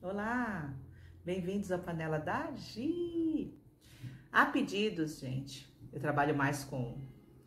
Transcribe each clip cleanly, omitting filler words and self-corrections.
Olá, bem-vindos à Panela da Gi. Há pedidos, gente, eu trabalho mais com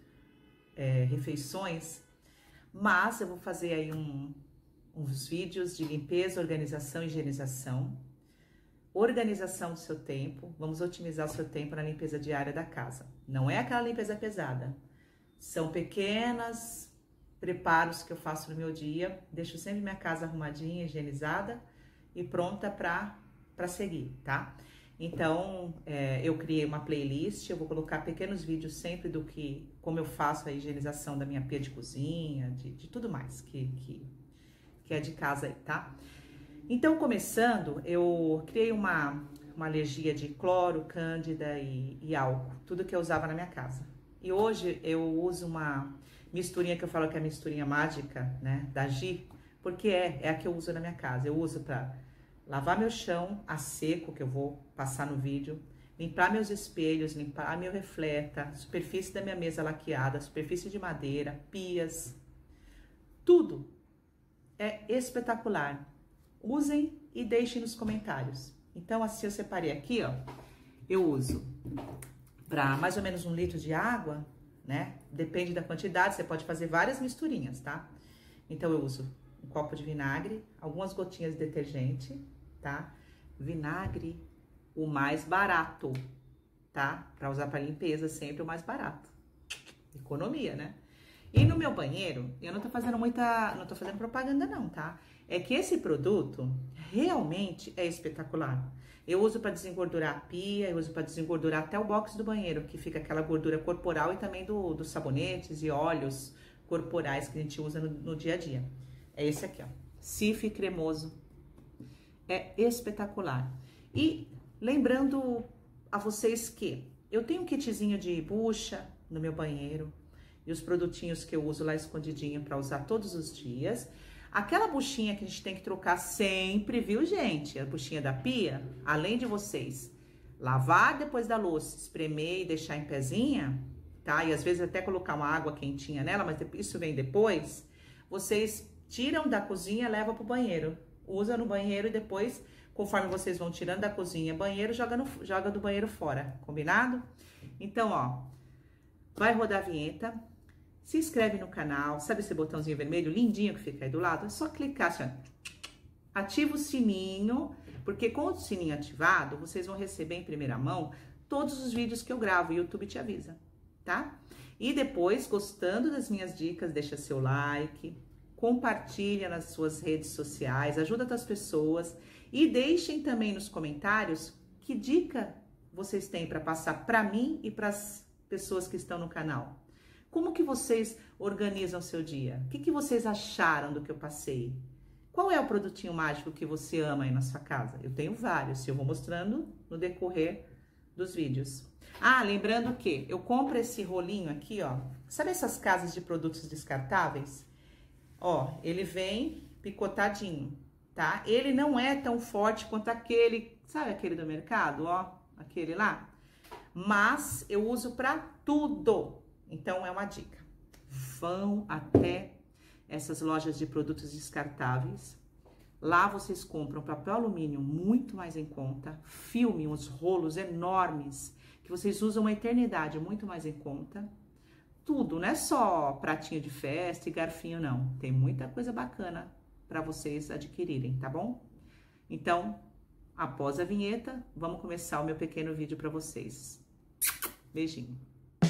refeições, mas eu vou fazer aí uns vídeos de limpeza, organização, higienização, organização do seu tempo. Vamos otimizar o seu tempo na limpeza diária da casa. Não é aquela limpeza pesada, são pequenos preparos que eu faço no meu dia, deixo sempre minha casa arrumadinha, higienizada e pronta para seguir, tá? Então, eu criei uma playlist, eu vou colocar pequenos vídeos sempre como eu faço a higienização da minha pia de cozinha, de tudo mais que é de casa aí, tá? Então, começando, eu criei uma alergia de cloro, cândida e álcool, tudo que eu usava na minha casa. E hoje eu uso uma misturinha que eu falo que é a misturinha mágica, né, da Gi, porque é a que eu uso na minha casa. Eu uso para lavar meu chão a seco, que eu vou passar no vídeo, limpar meus espelhos, limpar meu refleta, superfície da minha mesa laqueada, superfície de madeira, pias, tudo é espetacular. Usem e deixem nos comentários. Então, assim, eu separei aqui, ó, eu uso para mais ou menos 1 litro de água, né? Depende da quantidade, você pode fazer várias misturinhas, tá? Então, eu uso um copo de vinagre, algumas gotinhas de detergente, tá? Vinagre, o mais barato, tá? Para usar para limpeza, sempre o mais barato. Economia, né? E no meu banheiro, eu não tô fazendo propaganda não, tá? É que esse produto realmente é espetacular. Eu uso para desengordurar a pia, eu uso para desengordurar até o box do banheiro, que fica aquela gordura corporal e também dos sabonetes e óleos corporais que a gente usa no dia a dia. É esse aqui, ó. Cif cremoso. É espetacular. E lembrando a vocês que eu tenho um kitzinho de bucha no meu banheiro e os produtinhos que eu uso lá escondidinho para usar todos os dias. Aquela buchinha que a gente tem que trocar sempre, viu, gente? A buchinha da pia, além de vocês lavar depois da louça, espremer e deixar em pezinha, tá? E às vezes até colocar uma água quentinha nela, mas isso vem depois. Vocês tiram da cozinha, levam pro banheiro. Usa no banheiro e depois, conforme vocês vão tirando da cozinha, banheiro, joga do banheiro fora, combinado? Então, ó, vai rodar a vinheta. Se inscreve no canal, sabe esse botãozinho vermelho lindinho que fica aí do lado? É só clicar assim, ó. Ativa o sininho, porque com o sininho ativado, vocês vão receber em primeira mão todos os vídeos que eu gravo, o YouTube te avisa, tá? E depois, gostando das minhas dicas, deixa seu like, compartilha nas suas redes sociais, ajuda outras pessoas e deixem também nos comentários que dica vocês têm para passar para mim e para as pessoas que estão no canal. Como que vocês organizam o seu dia? O que vocês acharam do que eu passei? Qual é o produtinho mágico que você ama aí na sua casa? Eu tenho vários, eu vou mostrando no decorrer dos vídeos. Ah, lembrando que eu compro esse rolinho aqui, ó. Sabe essas casas de produtos descartáveis? Ó, ele vem picotadinho, tá? Ele não é tão forte quanto aquele, sabe aquele do mercado, ó? Aquele lá. Mas eu uso pra tudo. Então, é uma dica. Vão até essas lojas de produtos descartáveis. Lá vocês compram papel alumínio muito mais em conta, filme, uns rolos enormes, que vocês usam uma eternidade muito mais em conta. Tudo, não é só pratinho de festa e garfinho, não. Tem muita coisa bacana para vocês adquirirem, tá bom? Então, após a vinheta, vamos começar o meu pequeno vídeo para vocês. Beijinho.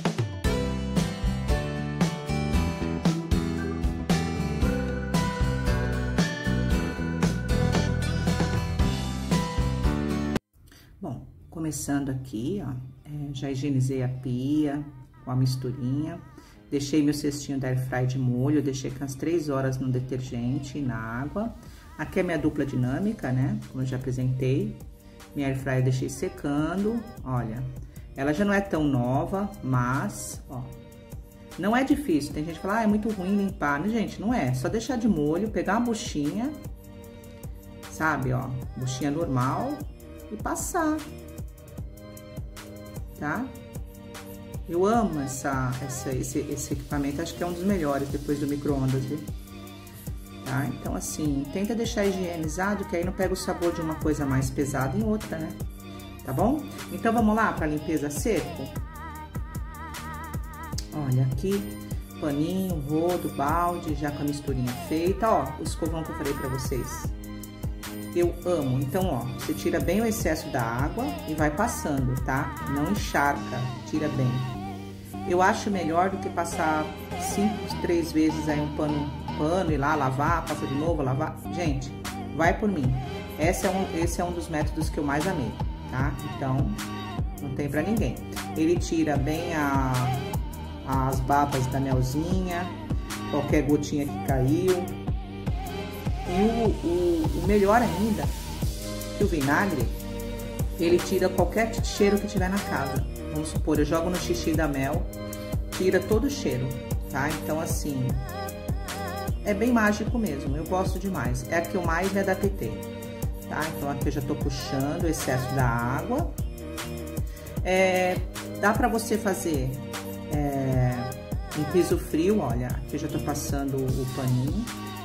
Bom, começando aqui, ó, já higienizei a pia com a misturinha, deixei meu cestinho da airfry de molho, deixei com as 3 horas no detergente e na água. Aqui é minha dupla dinâmica, né, como eu já apresentei. Minha airfry eu deixei secando, olha, ela já não é tão nova, mas, ó, não é difícil. Tem gente que fala, ah, é muito ruim limpar, mas, gente, não é, só deixar de molho, pegar uma buchinha, sabe, ó, buchinha normal, e passar, tá? Eu amo esse equipamento, acho que é um dos melhores depois do micro-ondas, viu? tá? Então, assim, tenta deixar higienizado, que aí não pega o sabor de uma coisa mais pesada em outra, né? Tá bom? Então, vamos lá para limpeza seco? Olha, aqui, paninho, rodo, balde, já com a misturinha feita. Ó, o escovão que eu falei pra vocês. Eu amo. Então, ó, você tira bem o excesso da água e vai passando, tá? Não encharca, tira bem. Eu acho melhor do que passar 3 vezes aí um pano, ir lá, lavar, passa de novo, lavar. Gente, vai por mim. Esse é um dos métodos que eu mais amei, tá? Então, não tem pra ninguém. Ele tira bem as babas da melzinha, qualquer gotinha que caiu. E o melhor ainda, que o vinagre, ele tira qualquer cheiro que tiver na casa. Vamos supor, eu jogo no xixi da mel, tira todo o cheiro, tá? Então, assim, é bem mágico mesmo, eu gosto demais. É a que eu mais me adaptei, tá? Então, aqui eu já tô puxando o excesso da água. Dá pra você fazer em piso frio, olha, aqui eu já tô passando o paninho.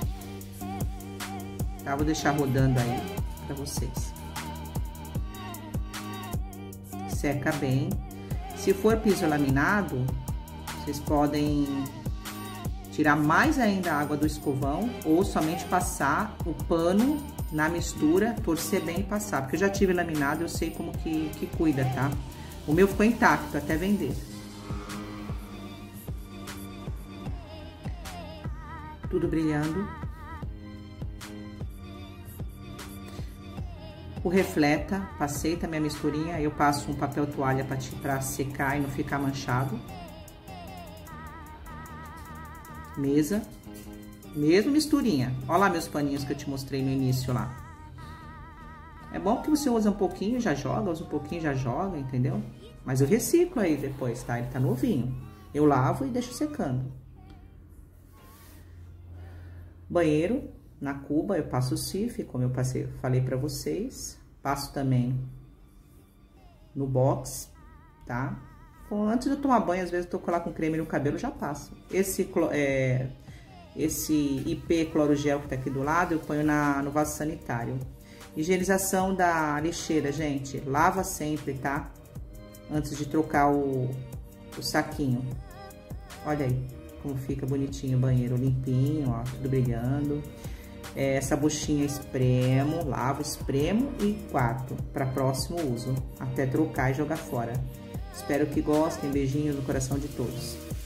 Tá? Vou deixar rodando aí pra vocês. Seca bem. Se for piso laminado, vocês podem tirar mais ainda a água do escovão ou somente passar o pano na mistura, torcer bem e passar. Porque eu já tive laminado, eu sei como que cuida, tá? O meu ficou intacto até vender. Tudo brilhando. O refleta, passei também a misturinha, eu passo um papel toalha pra secar e não ficar manchado. Mesa, mesmo misturinha. Olha lá meus paninhos que eu te mostrei no início lá. É bom que você usa um pouquinho e já joga, usa um pouquinho e já joga, entendeu? Mas eu reciclo aí depois, tá? Ele tá novinho. Eu lavo e deixo secando. Banheiro. Na cuba eu passo o Cif, como eu falei pra vocês. Passo também no box, tá? Então, antes de eu tomar banho, às vezes eu tô lá com creme no cabelo, já passo. Esse IP clorogel que tá aqui do lado, eu ponho no vaso sanitário. Higienização da lixeira, gente. Lava sempre, tá? Antes de trocar o saquinho. Olha aí como fica bonitinho o banheiro, limpinho, ó, tudo brilhando. Essa buchinha espremo, lavo, espremo e guardo para próximo uso, até trocar e jogar fora. Espero que gostem, beijinhos no coração de todos.